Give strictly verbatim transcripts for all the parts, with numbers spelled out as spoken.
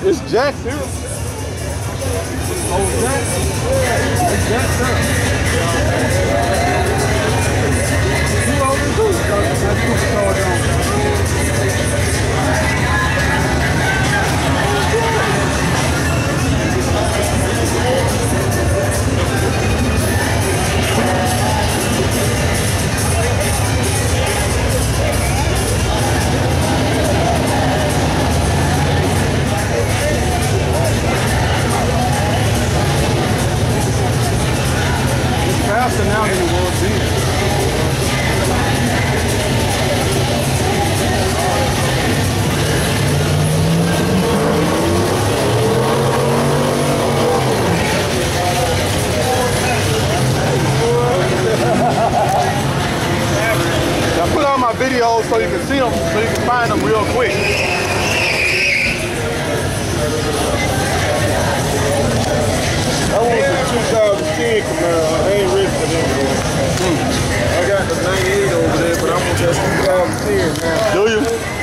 It's jacked here. Oh, jacked? Yeah, it's jacked up. You already do it. That's supercharged on. Faster now than it was then. I put on my videos so you can see them, so you can find them real quick. I want the two thousand ten Camaro. I ain't ready for them. Mm. I got the ninety-eight over there, but I want that two thousand ten now. Do you?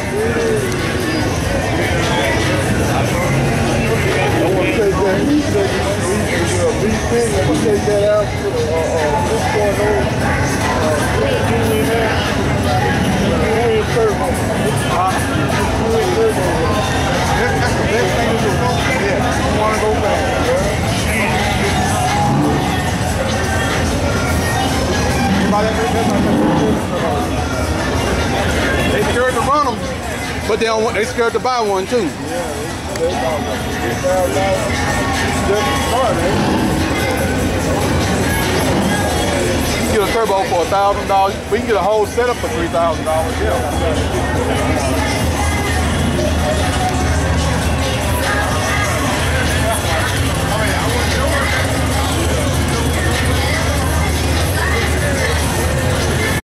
I want to take that V six, V six, I'm going to take that out to the six point oh. Two in there. Two in turbo. Two in turbo. That's the best thing to do. Yeah, you want to go back. They scared to run them, but they don't want, they scared to buy one too. Yeah, they about three thousand dollars. You get a turbo for a thousand dollars. We can get a whole setup for three thousand dollars. Yeah.